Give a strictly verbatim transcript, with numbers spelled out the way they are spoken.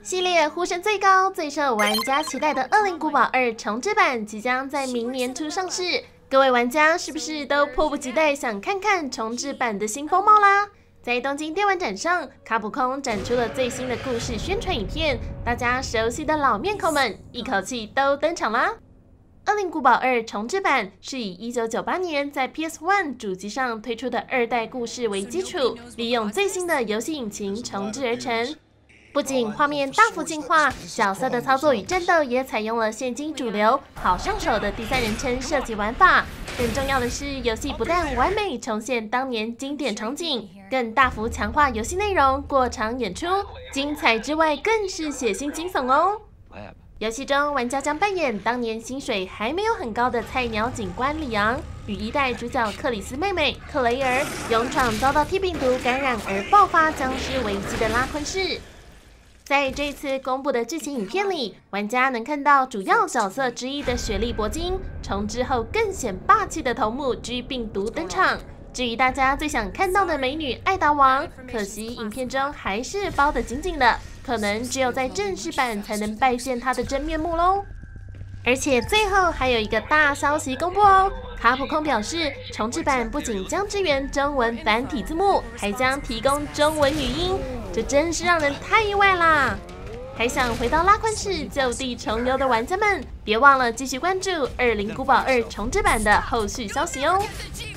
系列呼声最高、最受玩家期待的《恶灵古堡二》重置版即将在明年初上市，各位玩家是不是都迫不及待想看看重置版的新风貌啦？在东京电玩展上，卡普空展出了最新的故事宣传影片，大家熟悉的老面孔们一口气都登场啦！《恶灵古堡二》重置版是以一九九八年在 P S 一 主机上推出的二代故事为基础，利用最新的游戏引擎重制而成。不仅画面大幅进化，角色的操作与战斗也采用了现今主流、好上手的第三人称射击玩法。更重要的是，游戏不但完美重现当年经典场景，更大幅强化游戏内容，过场演出，精彩之外更是血腥惊悚哦。游戏中，玩家将扮演当年薪水还没有很高的菜鸟警官里昂，与一代主角克里斯妹妹克雷尔勇闯遭到 T 病毒感染而爆发僵尸危机的拉昆市。在这一次公布的剧情影片里，玩家能看到主要角色之一的雪莉铂金重置后更显霸气的头目 G 病毒登场。至于大家最想看到的美女艾达王，可惜影片中还是包得紧紧的，可能只有在正式版才能拜见她的真面目喽。而且最后还有一个大消息公布哦！卡普空表示，重置版不仅将支援中文繁体字幕，还将提供中文语音，这真是让人太意外啦！还想回到拉昆市就地重游的玩家们，别忘了继续关注《恶灵古堡二》重置版的后续消息哦！